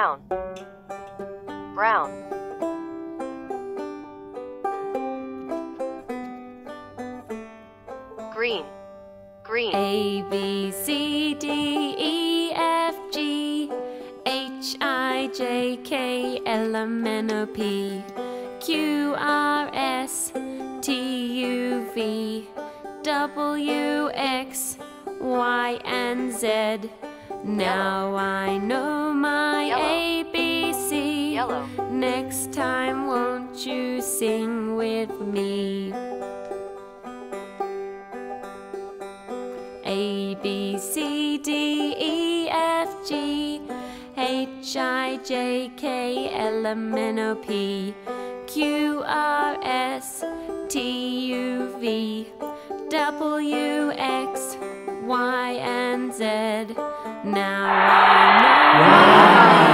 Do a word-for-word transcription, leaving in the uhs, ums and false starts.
brown, brown. Green, green. A, B, C, D, E, F, G, H, I, J, K, L, M, N, O, P, Q, R, S, T, U, V, W, X, Y, and Z. Now I know my Yellow. A B C. Yellow. Next time won't you sing with me? A, B, C, D, E, F, G, H, I, J, K, L, M, N, O, P, Q, R, S, T, U, V, W, X, Y, and Z. Now I know. Wow.